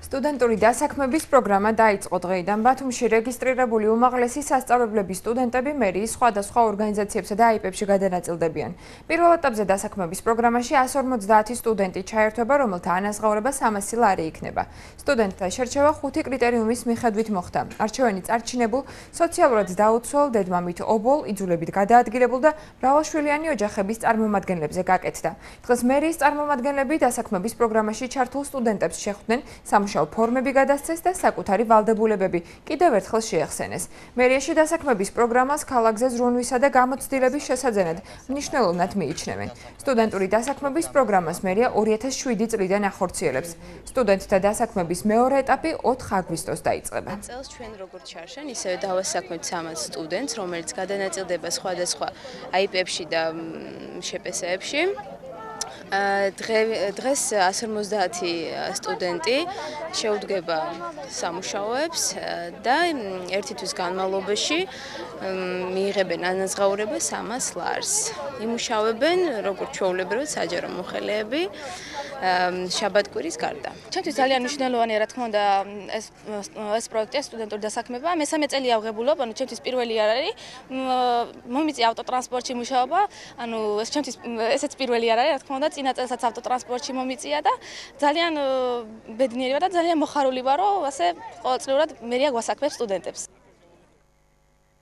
სტუდენტური დასაქმების პროგრამა დაიწყო დღეიდან ბათუმში რეგისტრირებული უმაღლესი სასწავლებლების სტუდენტები მერიის სხვადასხვა ორგანიზაციებსა და აიპებში გადანაწილდებიან. პირველ ეტაპზე დასაქმების პროგრამაში 150 სტუდენტი ჩაერთვება, რომელთა ანაზღაურება 300 ლარი იქნება. სტუდენტთა შერჩევა 5 კრიტერიუმის მიხედვით მოხდა. არჩევანი წარჩინებულ, სოციალურად დაუცველ, დედმამით ობოლ, იძულებით გადაადგილებულ და მრავალშვილიანი ოჯახების წარმომადგენლებზე გაკეთდა. დღეს მერიის წარმომადგენლები დასაქმების პროგრამაში ჩართულ სტუდენტებს შეხვდნენ, სამუშაო ფორმები გადასცეს და საკუთარი ვალდებულებები კიდევ ერთხელ შეეხსენეს. მერიაში დასაქმების პროგრამას ქალაქზე ზრუნვისა და გამოცდილების შესაძენად მნიშვნელოვნად მიიჩნევენ. სტუდენტური დასაქმების პროგრამას მერია 2007 წლიდან ახორციელებს. სტუდენტთა დასაქმების მეორე ეტაპი 4 აგვისტოს დაიწყება. წელს ჩვენ როგორც ჩარშენ, ისევე დავასაქმებთ 300 სტუდენტს, რომელიც გადანაწილდება სხვადასხვა აიპებში და შპს-ებში. დღეს 150 სტუდენტი შეუდგება სამუშაოებს და ერთი თვის განმავლობაში მიიღებენ ანაზღაურება 300 ლარს. იმუშავებენ როგორც ჩვეულებრივად საჯარო მოხელეები შაბათ-კვირის გარდა. ჩემთვის ძალიან მნიშვნელოვანია, რა თქმა უნდა, ეს პროექტია სტუდენტური დასაქმება. მესამე წელი ავღებულობ, ანუ ჩემთვის პირველი არ არის. მომიწია ავტოტრანსპორტში მუშაობა, ანუ ეს ჩემთვის ესეც პირველი არ არის, რა თქმა უნდა, წინა წელსაც ავტოტრანსპორტში მომიწია და ძალიან ბედნიერი ვარ და ძალიან მოხარული ვარ, რომ ასე ყოველწლიურად მერია გვასაქმებს სტუდენტებს.